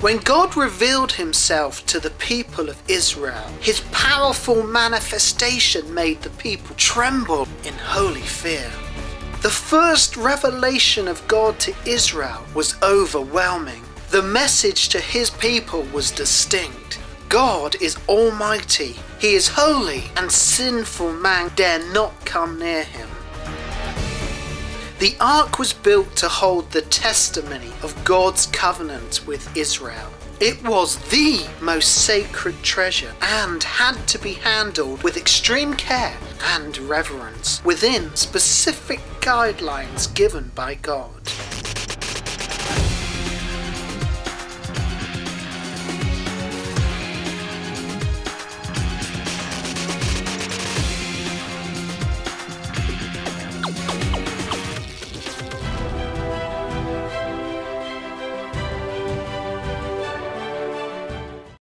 When God revealed himself to the people of Israel, his powerful manifestation made the people tremble in holy fear. The first revelation of God to Israel was overwhelming. The message to his people was distinct. God is almighty. He is holy, and sinful man dare not come near him. The ark was built to hold the testimony of God's covenant with Israel. It was the most sacred treasure and had to be handled with extreme care and reverence within specific guidelines given by God.